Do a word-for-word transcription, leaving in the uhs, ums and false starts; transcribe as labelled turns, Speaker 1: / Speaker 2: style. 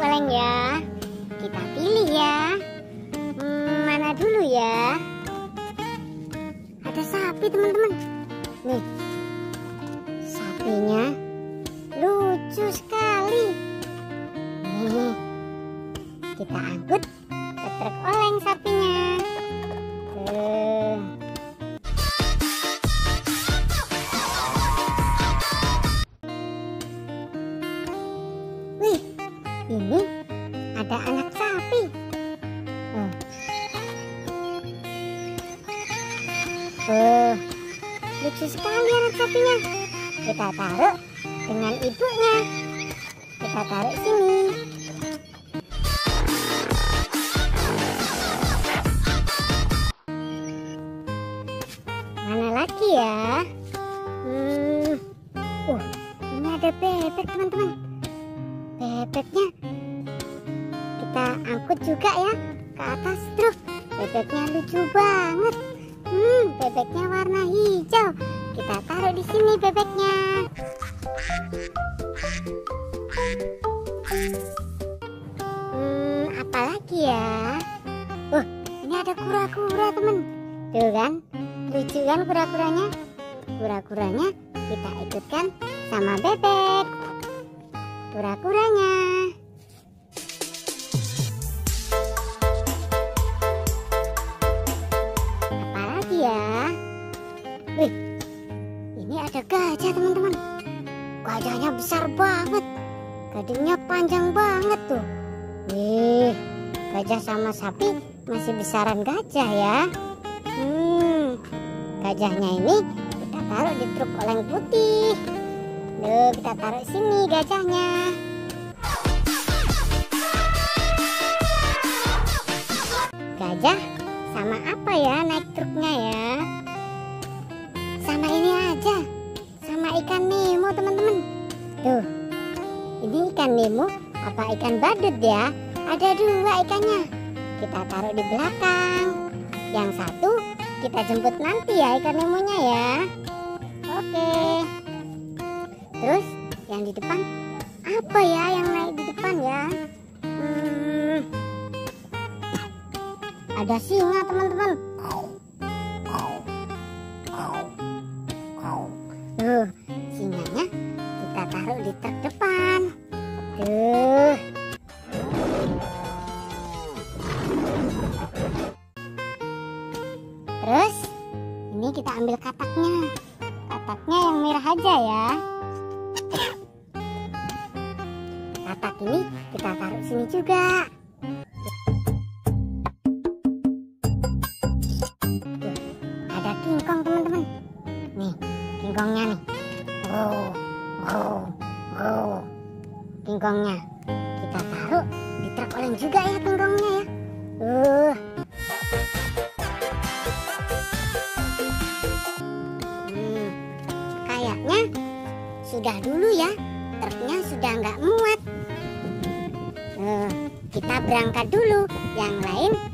Speaker 1: oleng ya. Kita pilih ya. Hmm, mana dulu ya? Ada sapi teman-teman. Nih, sapinya lucu sekali. Nih, kita angkut ke truk oleng sapinya. Tuh. Wih, ini ada anak sapi. Oh. Oh, lucu sekali anak sapinya. Kita taruh dengan ibunya. Kita taruh sini. Mana lagi ya? Hmm. Uh, ini ada bebek teman-teman. Bebeknya kita angkut juga ya ke atas truk. Bebeknya lucu banget. Hmm, bebeknya warna hijau. Kita taruh di sini bebeknya. Hmm, apa lagi ya? Oh, ini ada kura-kura temen. Tuh kan, lucu kan kura-kuranya? Kura-kuranya kita ikutkan sama bebek. Kura-kuranya. Apa lagi ya? Wih, ini ada gajah teman-teman. Gajahnya besar banget. Gadingnya panjang banget tuh. Wih, gajah sama sapi masih besaran gajah ya. Hmm, gajahnya ini kita taruh di truk oleng putih. Duh, kita taruh sini gajahnya. Gajah sama apa ya naik truknya ya? Sama ini aja. Sama ikan Nemo teman-teman. Tuh, ini ikan Nemo apa ikan badut ya? Ada dua ikannya. Kita taruh di belakang. Yang satu kita jemput nanti ya ikan Nemonya ya. Oke. Terus yang di depan apa ya yang naik di depan ya? Hmm, ada singa teman-teman. Tuh, singanya kita taruh di truk depan. Tuh. Terus ini kita ambil kataknya. Kataknya yang merah aja ya. Katak ini kita taruh sini juga. Tuh, ada kingkong teman-teman. Nih, kingkongnya nih. Oh, oh, oh. Kingkongnya kita taruh di truk oleng juga ya kingkongnya ya. Uh. Hmm, kayaknya sudah dulu ya. Truknya sudah nggak muat. Uh, kita berangkat dulu. Yang lain